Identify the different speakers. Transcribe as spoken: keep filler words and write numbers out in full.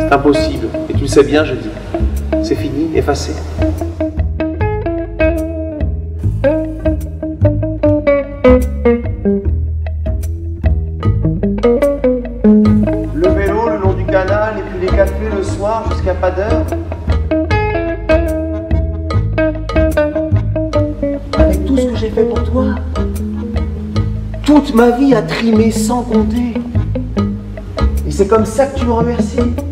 Speaker 1: Impossible. Et tu le sais bien, je dis. C'est fini, effacé. Le vélo le long du canal et puis les cafés le soir jusqu'à pas d'heure. Avec tout ce que j'ai fait pour toi. Toute ma vie à trimer sans compter. Et c'est comme ça que tu me remercies.